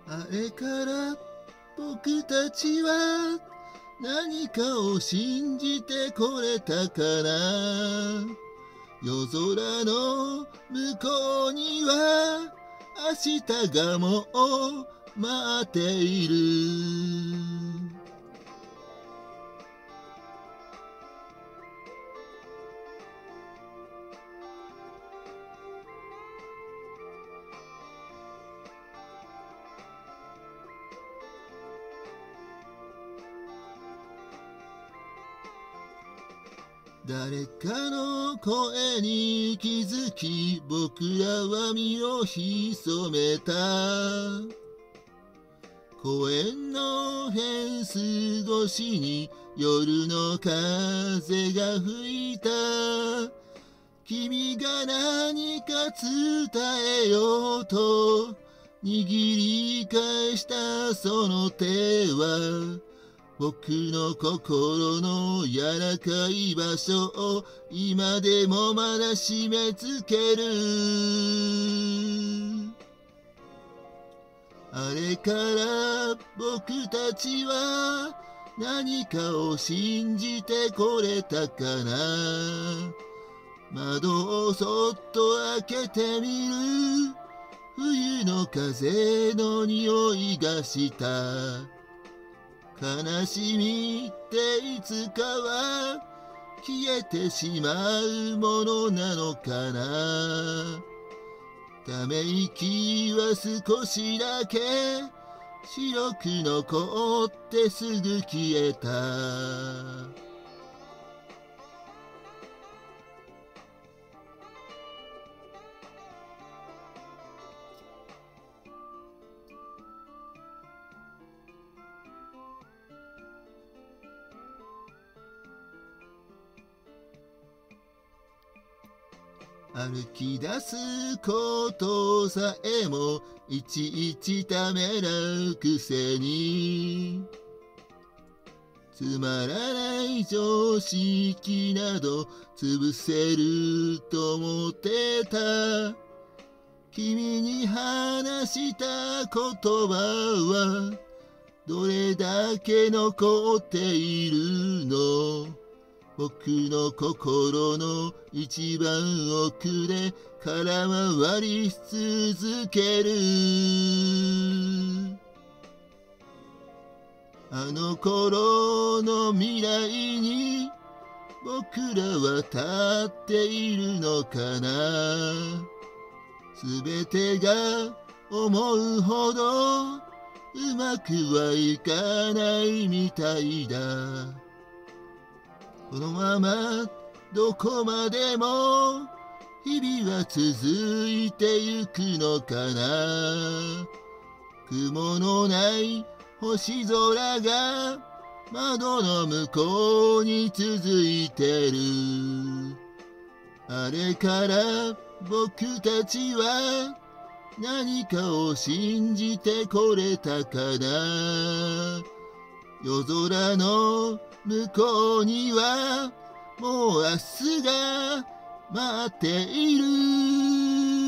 あれから僕たちは何かを信じてこれたかな。夜空の向こうには明日がもう待っている。誰かの声に気づき僕らは身を潜めた。公園のフェンス越しに夜の風が吹いた。君が何か伝えようと握り返したその手は僕の心の柔らかい場所を今でもまだ締め付ける。あれから僕たちは何かを信じてこれたかな。窓をそっと開けてみる。冬の風の匂いがした。悲しみっていつかは消えてしまうものなのかな。ため息は少しだけ白く残ってすぐ消えた。歩き出すことさえもいちいちためらうくせに、つまらない常識など潰せると思ってた。君に話した言葉はどれだけ残っているの。僕の心の一番奥で空回りし続ける。あの頃の未来に僕らは立っているのかな。すべてが思うほどうまくはいかないみたいだ。このままどこまでも日々は続いてゆくのかな。雲のない星空が窓の向こうに続いてる。あれから僕たちは何かを信じてこれたかな。夜空の向こうにはもう明日が待っている。